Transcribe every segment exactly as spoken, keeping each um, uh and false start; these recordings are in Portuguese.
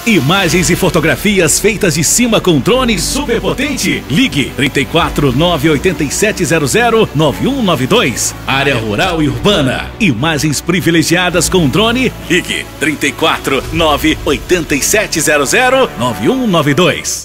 Imagens e fotografias feitas de cima com drone superpotente. Ligue trinta e quatro, nove oito sete zero zero, nove um nove dois. Área rural e urbana. Imagens privilegiadas com drone. Ligue trinta e quatro, nove oito sete zero zero, nove um nove dois.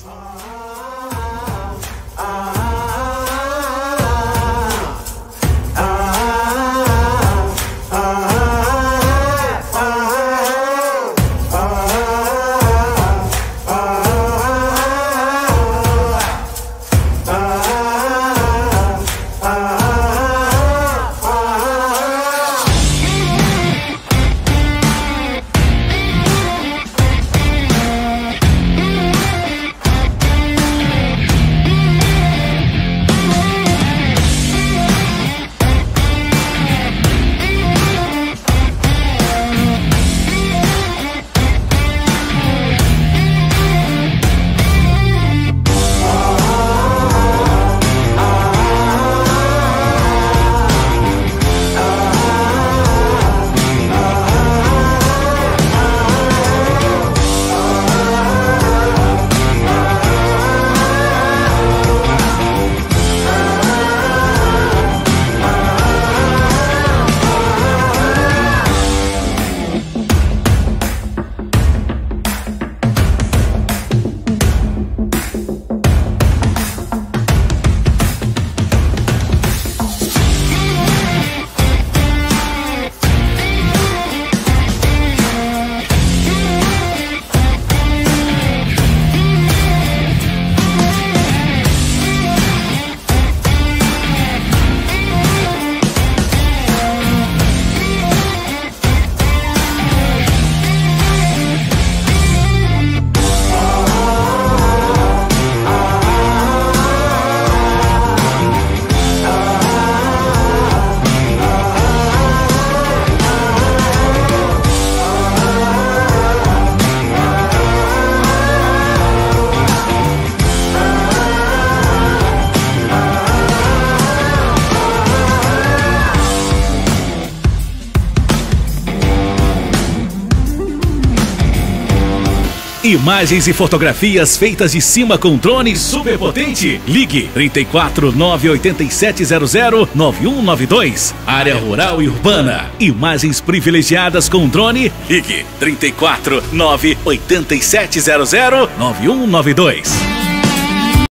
Imagens e fotografias feitas de cima com drone superpotente. Ligue trinta e quatro, nove oito sete zero zero, nove um nove dois. Área rural e urbana. Imagens privilegiadas com drone. Ligue trinta e quatro, nove oito sete zero zero, nove um nove dois.